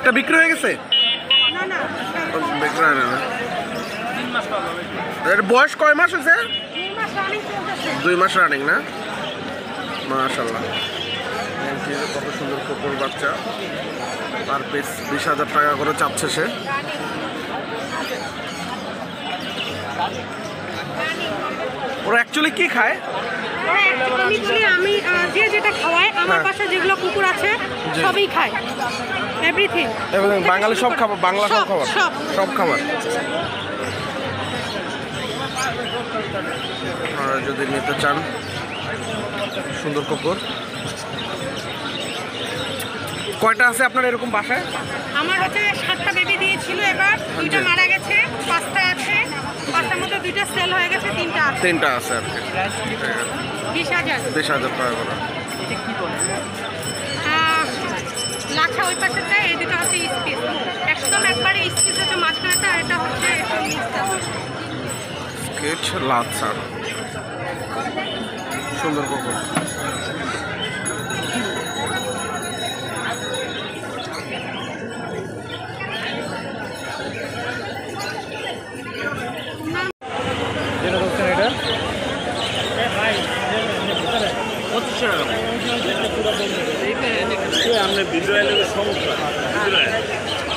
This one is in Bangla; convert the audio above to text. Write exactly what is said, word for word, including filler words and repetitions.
একটা বিক্রি হয়ে গেছে? বিক্রি হয় না। এর বয়স কয় মাস হয়েছে? দুই মাস রানিং না? মাশাআল্লাহ, কত সুন্দর কুকুর বাচ্চা। পার পিস বিশ হাজার টাকা করে চাচ্ছে সে। ওরা অ্যাকচুয়ালি কি খায়? আমি বলি আমি যে যেটা খাওয়াই, আমার বাসায় যেগুলো কুকুর আছে সবই খায়, এভরিথিং। এবং বাঙালি সব খাবার, বাংলা সব খাবার, সব খাবার। আর যদি নিতে চান সুন্দর কুকুর। কয়টা আছে আপনার এরকম বাসায়? আমার হচ্ছে সাতটা বেবি দিয়েছিল, এবার দুইটা মারা গেছে, পাঁচটা আছে। পাঁচটার মধ্যে দুইটা সেল হয়ে গেছে, তিনটা আছে। তিনটা আছে আর কি। বিশ হাজার বিশ হাজার টাকা করে। লাখা ওই পাশেরটা, এই দুটো হচ্ছে স্পিচ। একদম একবারে স্পিচ হচ্ছে মাঝখানেটা, আর এটা হচ্ছে একটু মিক্সড। স্কেচ লাচ্ছা, সুন্দর কুকুর। পঁচিশশো টাকা।